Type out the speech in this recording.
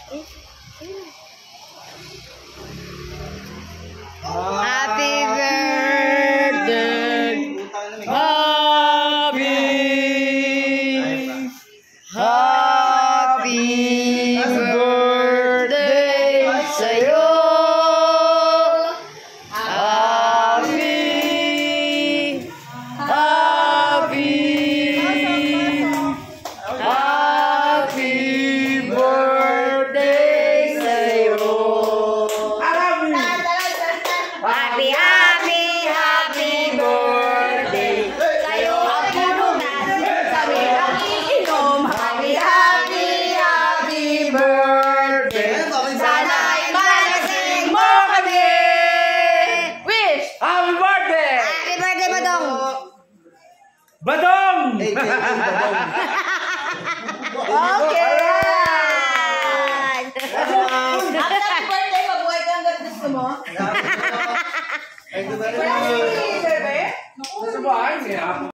Happy birthday. Happy birthday sa'yo. Happy birthday sa'yo. Happy birthday. Sana'y malasing mo kami. Wish! Happy birthday! Happy birthday, Badong! Badong! Okay! Happy birthday, mabuhay ka hanggang gusto mo. Thank you very much. Nasa bahay niya.